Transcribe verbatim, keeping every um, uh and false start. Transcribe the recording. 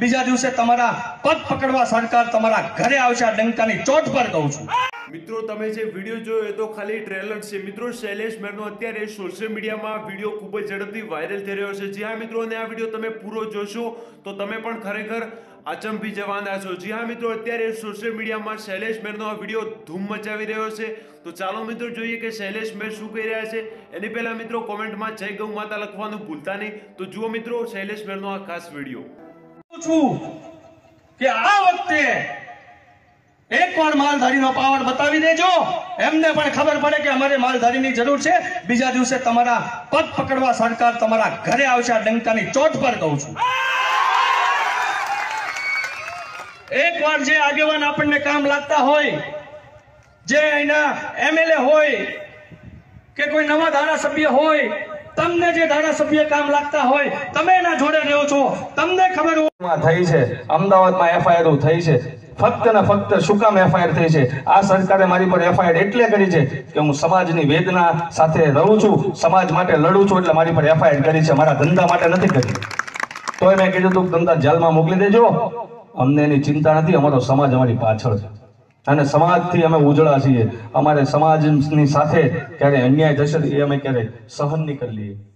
બીજા દિવસે તમારા પગ પકડવા સરકાર તમારા ઘરે આવશે, આ ડંકાની ચોટ પર કહું છું। મિત્રો તમે જે વિડીયો જોયો એ તો ખાલી ટ્રેલર છે। મિત્રો શૈલેષ મેરનો અત્યારે સોશિયલ મીડિયામાં વિડીયો ખૂબ જ ઝડપથી વાયરલ થઈ રહ્યો છે। જી હા મિત્રો, અને આ વિડીયો તમે પૂરો જોશો તો તમે પણ ખરેખર અચંબી જવાના છો। જી હા મિત્રો, અત્યારે સોશિયલ મીડિયામાં શૈલેષ મેરનો આ વિડીયો ધૂમ મચાવી રહ્યો છે। તો ચાલો મિત્રો જોઈએ કે શૈલેષ મેર શું કહી રહ્યા છે। એની પહેલા મિત્રો કોમેન્ટમાં જય ગૌ માતા લખવાનું ભૂલતા નહીં। તો જુઓ મિત્રો શૈલેષ મેરનો આ ખાસ વિડીયો। છું કે આ વખતે એકવાર માલધારીનો પાવર બતાવી દેજો, એમને પણ ખબર પડે કે અમારે માલધારીની જરૂર છે। બીજા દિવસે તમારા પગ પકડવા સરકાર તમારા ઘરે આવશે, આ ડંકાની ચોટ પર કહું છું। એકવાર જે આગેવાન આપણને કામ લાગતા હોય, જે અહીંના એમએલએ હોય કે કોઈ નવા ધારાસભ્ય હોય, તમને જે ધારાસભ્ય કામ લાગતા હોય, તમે એના જોડે રહ્યો છો, તમને ખબર હોય થઈ છે અમદાવાદમાં એફઆઈઆર થઈ છે, ફક્ત ને ફક્ત શું કામ એફઆઈઆર થઈ છે? આ સરકારે મારી પર એફઆઈઆર એટલે કરી છે કે હું સમાજની વેદના સાથે રહું છું, સમાજ માટે લડું છું, એટલે મારી પર એફઆઈઆર કરી છે, મારા ધંધા માટે નથી કરી। તોય મેં કીધું તું ધંધા જેલમાં મોકલી દેજો, અમને એની ચિંતા નથી, અમારો સમાજ અમારી પાછળ છે અને સમાજથી અમે ઉજળા છીએ। અમારે સમાજની સાથે ક્યારે અન્યાય થશે એ અમે ક્યારે સહન નહીં કરી લઈએ।